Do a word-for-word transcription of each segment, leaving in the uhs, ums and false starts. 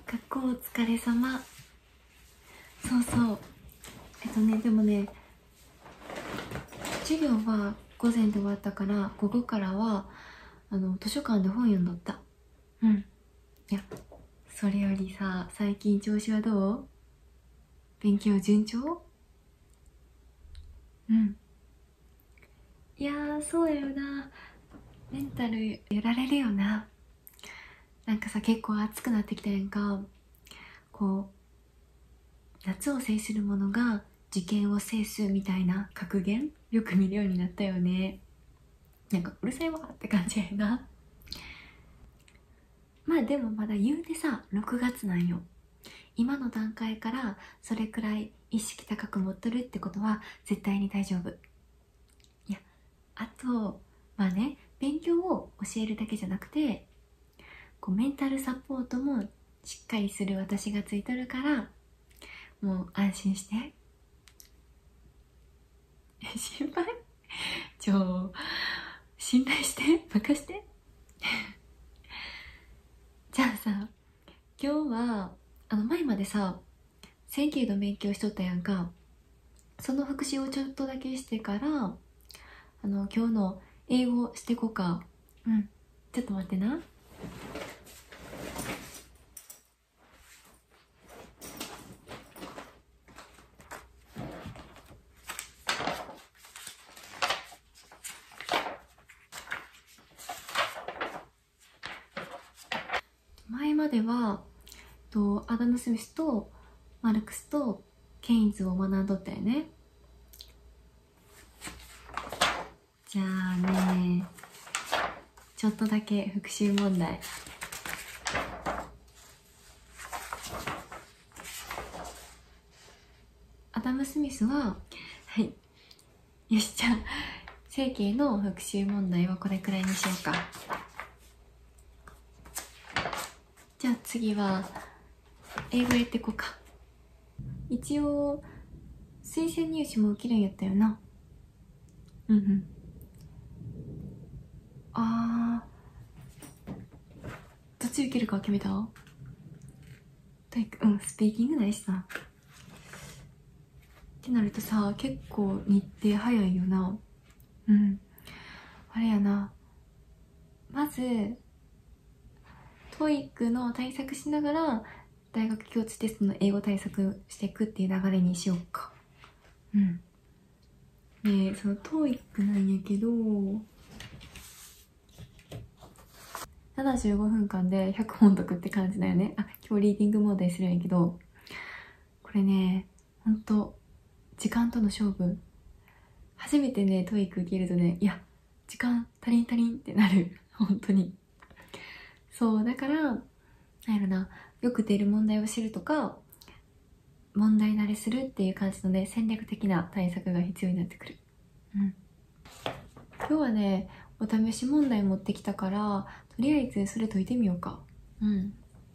学校お疲れ様。そうそう。えっとね、でもね、授業は午前で終わったから、午後からは、あの、図書館で本読んどった。うん。いや、それよりさ、最近調子はどう？勉強順調？うん。いやー、そうやよな。メンタルやられるよな。なんかさ、結構暑くなってきたやんか。こう、夏を制する者が受験を制すみたいな格言よく見るようになったよね。なんかうるさいわって感じやな。まあでもまだ言うてさ、ろくがつなんよ。今の段階からそれくらい意識高く持っとるってことは絶対に大丈夫。いや、あと、まあね、勉強を教えるだけじゃなくて、こうメンタルサポートもしっかりする私がついとるから、もう安心して。心配？ちょ、信頼して、任して。じゃあさ、今日は、あの前までさ、整形の勉強しとったやんか。その復習をちょっとだけしてから、あの、今日の英語してこうか。うん。ちょっと待ってな。前までは、とアダム・スミスとマルクスとケインズを学んどったよね。じゃあね、ちょっとだけ復習問題。アダム・スミスは、はい。よし、じゃあ、整形の復習問題はこれくらいにしようか。じゃあ次は、英語やっていこうか。一応、推薦入試も受けるんやったよな。うんうん。あー、どっち受けるか決めた？体育、うん、スピーキングないしさ。ってなるとさ、結構日程早いよな。うん。あれやな。まず、トイックの対策しながら、大学共通テストの英語対策していくっていう流れにしようか。うん。で、そのトイックなんやけど、ななじゅうごふんかんでひゃくほん解くって感じだよね。あ、今日リーディングモードにするんやけど、これね、ほんと、時間との勝負。初めてね、トイック受けるとね、いや、時間足りん足りんってなる。本当に。そう、だから、なんやろな、よく出る問題を知るとか、問題慣れするっていう感じのね、戦略的な対策が必要になってくる。うん。今日はね、お試し問題持ってきたから、とりあえずそれ解いてみようか。うん。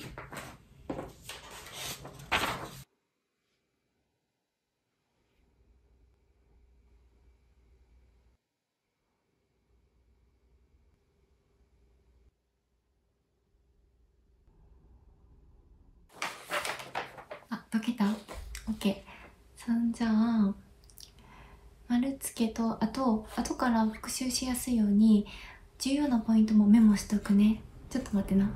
あ、解けた？ OK。そんじゃあ、丸つけと、あと、後から復習しやすいように、重要なポイントもメモしとくね。ちょっと待ってな。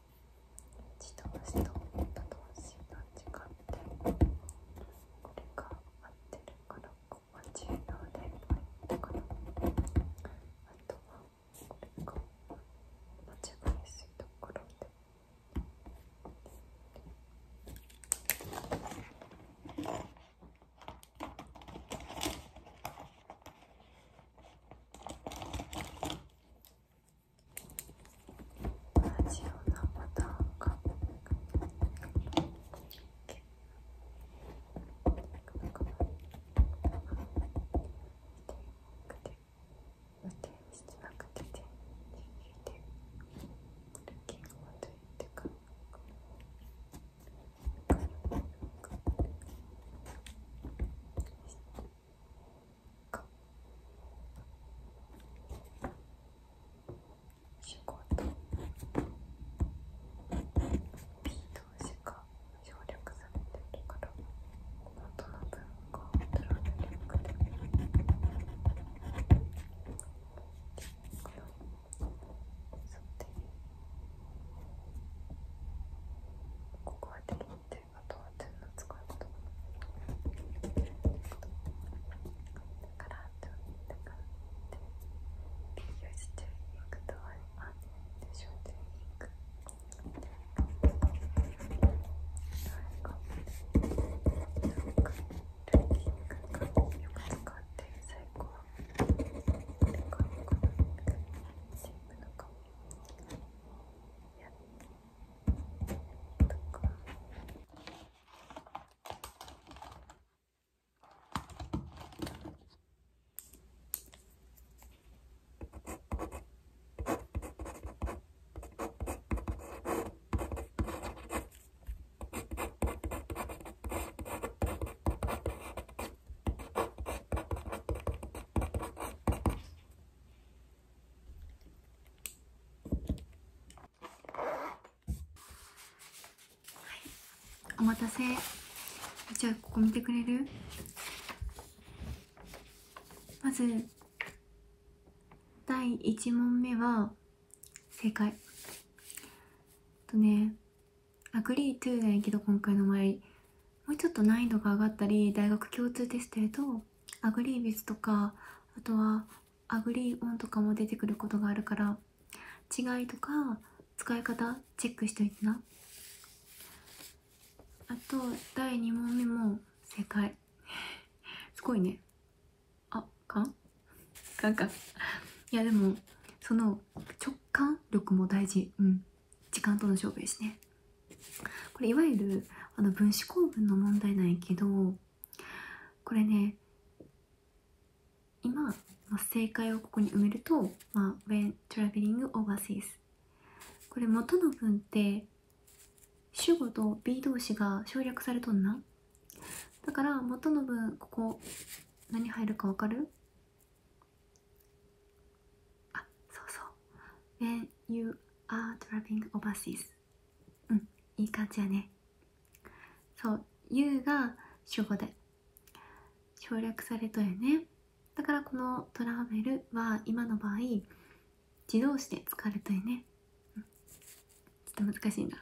としと思ったとしの時間ってこれか。 待たせ。じゃあここ見てくれる？まずだいいち問目は正解とね、アグリートゥーなんやけど、今回の場合もうちょっと難易度が上がったり、大学共通テストやとアグリービスとか、あとはアグリーオンとかも出てくることがあるから、違いとか使い方チェックしといてな。あとだいに問目も正解すごいね。あ、かんかんか。いやでもその直感力も大事。うん、時間との勝負やしね。これいわゆるあの分子構文の問題なんやけど、これね、今、まあ、正解をここに埋めると、まあ、when traveling overseas、 これ元の文って主語と B 動詞が省略されとんな。だから元の文、ここ何入るかわかる？あ、そうそう、 when you are traveling overseas。 うん、いい感じやね。そう、 you が主語で省略されとよね。だからこのトラベルは今の場合自動詞で使われとよね。うん、ちょっと難しいな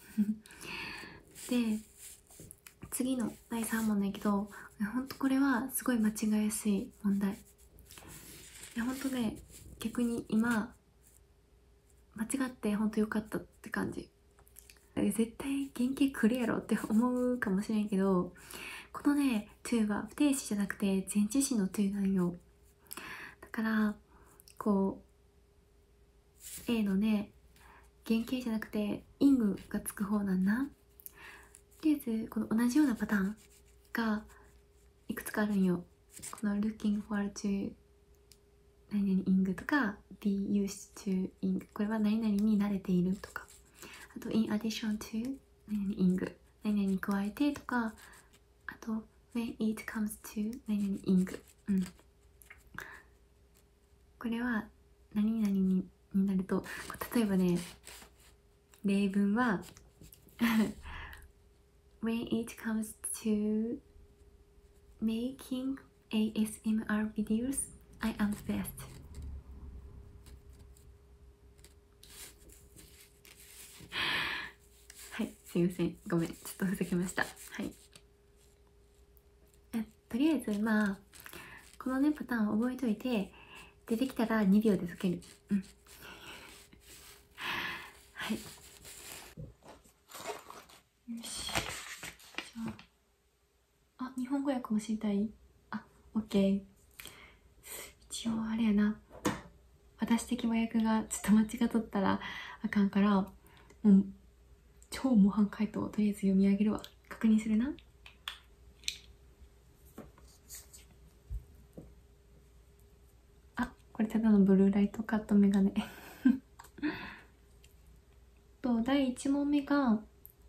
で、次のだいさん問なんやけど、ほんとこれはすごい間違えやすい問題。いやほんとね、逆に今間違ってほんとよかったって感じ。絶対原型来るやろって思うかもしれんけど、このね to は不定詞じゃなくて前置詞の to なんよ。だからこう A のね原型じゃなくて ing がつく方なんな。とりあえずこの同じようなパターンがいくつかあるんよ。この looking forward to 何々 ing とか be used to ing、 これは何々に慣れているとか、あと in addition to 何々 ing、 何々に加えてとか、あと when it comes to 何々 ing、 うん、これは何々にになると、例えばね、例文はwhen it comes to making エーエスエムアール videos, I am the best。 はい、すいません、ごめん、ちょっとふざけました。はい、えとりあえずまあこのねパターンを覚えといて、出てきたらにびょうで解ける。うん、はい、よし、じゃあ、あ、日本語訳も知りたい？あ、オッケー。一応あれやな、私的和訳がちょっと間違っとったらあかんから、もう超模範解答をとりあえず読み上げるわ。確認するな。あ、これただのブルーライトカットメガネとだいいち問目が、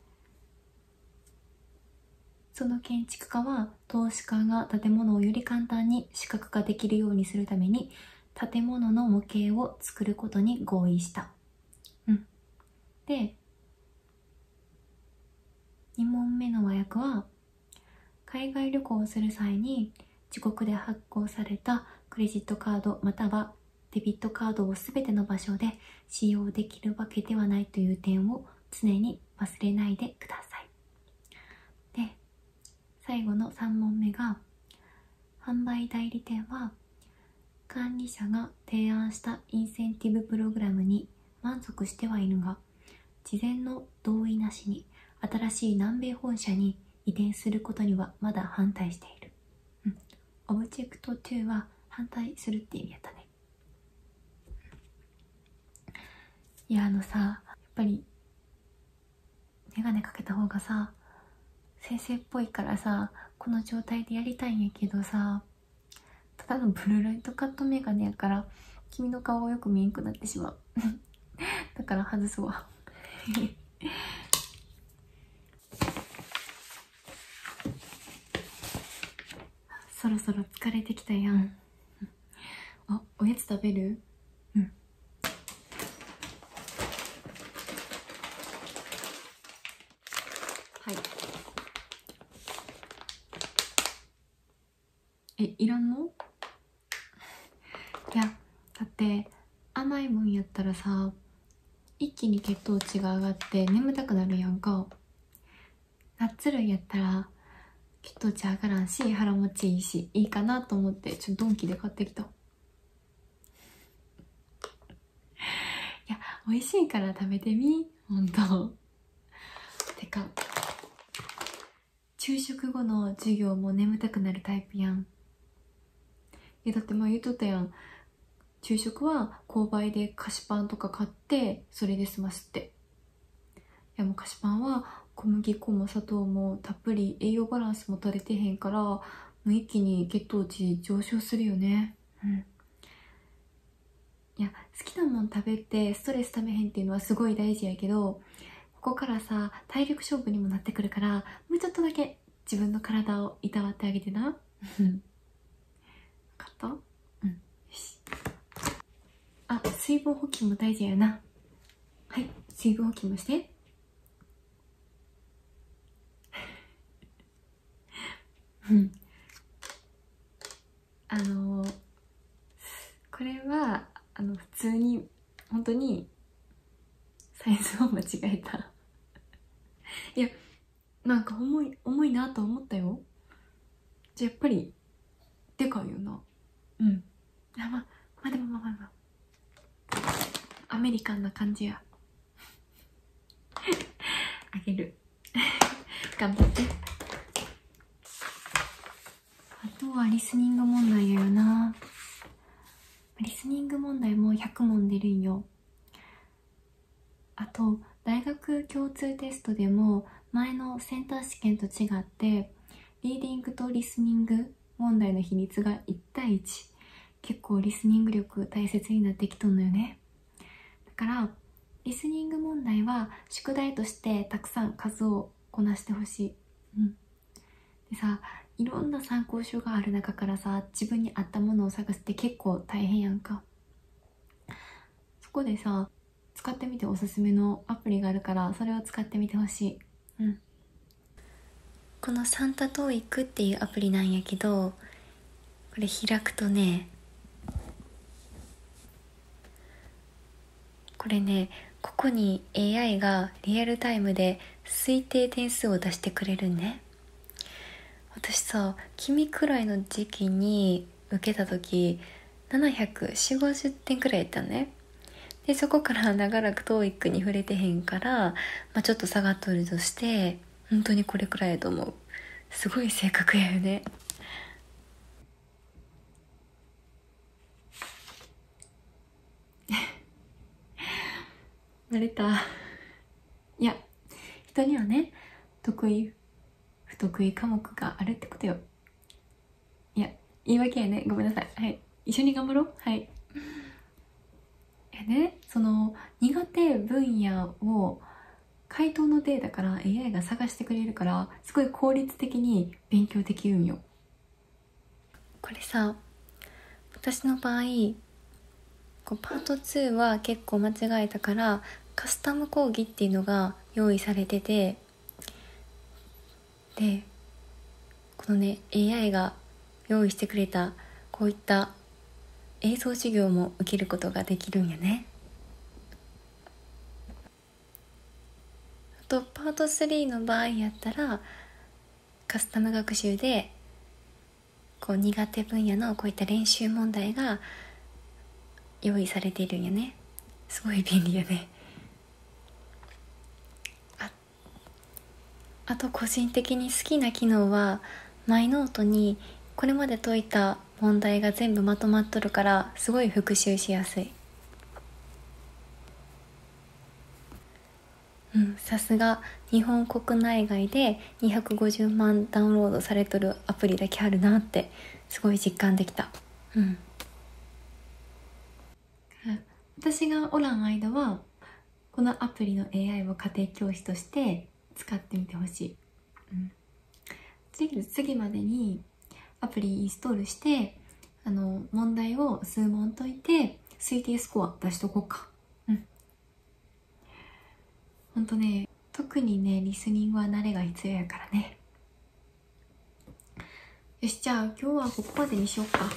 その建築家は投資家が建物をより簡単に視覚化できるようにするために建物の模型を作ることに合意した。うん、でに問目の和訳は、海外旅行をする際に自国で発行されたクレジットカードまたはデビットカードをすべての場所で使用できるわけではないという点を常に忘れないでください。で、最後のさん問目が、販売代理店は管理者が提案したインセンティブプログラムに満足してはいるが、事前の同意なしに新しい南米本社に移転することにはまだ反対している。うん、オブジェクトトゥは反対するって意味やったね。いや、あのさ、やっぱりメガネかけた方がさ先生っぽいからさ、この状態でやりたいんやけどさ、ただのブルーライトカットメガネやから君の顔がよく見えんくなってしまうだから外すわそろそろ疲れてきたやん。あ、おやつ食べる？うん。はい。 え、いらんの？いや、だって甘いもんやったらさ、一気に血糖値が上がって眠たくなるやんか。ナッツ類やったら血糖値上がらんし、腹持ちいいし、いいかなと思って、ちょっとドンキで買ってきた。いや、美味しいから食べてみ、ほんと。てか、昼食後の授業も眠たくなるタイプやん。え、だって前言っとったやん。昼食は購買で菓子パンとか買って、それで済ますって。いや、もう菓子パンは小麦粉も砂糖もたっぷり栄養バランスも取れてへんから、もう一気に血糖値上昇するよね。うん。いや、好きなもん食べてストレスためへんっていうのはすごい大事やけど、ここからさ、体力勝負にもなってくるから、もうちょっとだけ自分の体をいたわってあげてな。分かった？うん。よし。あ、水分補給も大事やな。はい、水分補給もして。うん。あのー、これは、あの、普通に、本当に、サイズを間違えた。いや、なんか重い、重いなと思ったよ。じゃ、やっぱり、でかいよな。うん。あ、ま、まあ、でもまあまあまあ。アメリカンな感じや。あげる。頑張って。あとはリスニング問題やよな。リスニング問題もひゃく問出るんよ。あと、大学共通テストでも前のセンター試験と違って、リーディングとリスニング問題の比率がいち対いち。結構リスニング力大切になってきとんのよね。だから、リスニング問題は宿題としてたくさん数をこなしてほしい。うん。でさ、いろんな参考書がある中からさ、自分に合ったものを探すって結構大変やんか。そこでさ、使ってみておすすめのアプリがあるから、それを使ってみてほしい。うん。このサンタトーイックっていうアプリなんやけど、これ開くとね、これね、ここに エーアイ がリアルタイムで推定点数を出してくれるね。私さ、君くらいの時期に受けた時ななひゃくよんじゅう、ごじゅってんくらいやったね。で、そこから長らく トーイック に触れてへんから、まあ、ちょっと下がっとるとして、本当にこれくらいやと思う。すごい性格やよね。慣れた。いや、人にはね、得意不得意科目があるってことよ。いや、言い訳やね。ごめんなさい。はい、一緒に頑張ろう。はい。えね、その苦手分野を回答のデータから エーアイ が探してくれるから、すごい効率的に勉強できるんよ。これさ、私の場合こうパートツーは結構間違えたから、カスタム講義っていうのが用意されてて、でこのね エーアイ が用意してくれたこういった映像授業も受けることができるんやね。あとパートスリーの場合やったら、カスタム学習でこう苦手分野のこういった練習問題が用意されているんやね。すごい便利やね。ああと個人的に好きな機能は、マイノートにこれまで解いた問題が全部まとまっとるから、すごい復習しやすい。うん、さすが日本国内外でにひゃくごじゅうまんダウンロードされとるアプリだけあるなってすごい実感できた。うん。私がおらん間はこのアプリの エーアイ を家庭教師として使ってみてほしい。うん。次次までにアプリインストールして、あの問題を数問解いて推定スコア出しとこうか。うん。ほんとね、特にねリスニングは慣れが必要やからね。 よし、じゃあ今日はここまでにしようか。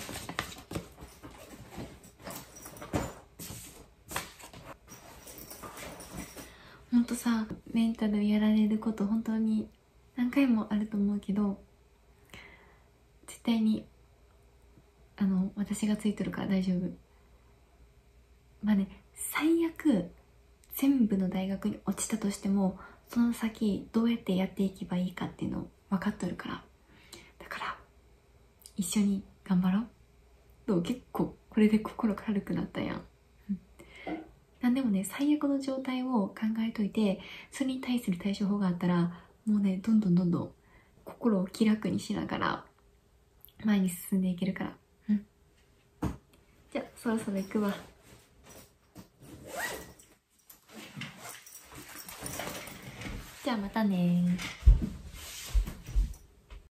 ほんとさ、メンタルやられること本当に何回もあると思うけど、絶対にあの私がついてるから大丈夫。まあね、最悪全部の大学に落ちたとしても、その先どうやってやっていけばいいかっていうの分かっとるから。だから一緒に頑張ろう。どう？結構これで心軽くなったやん。なんでもね、最悪の状態を考えといて、それに対する対処法があったら、もうね、どんどんどんどん心を気楽にしながら前に進んでいけるから。うん。じゃあそろそろ行くわ。じゃあまたねー。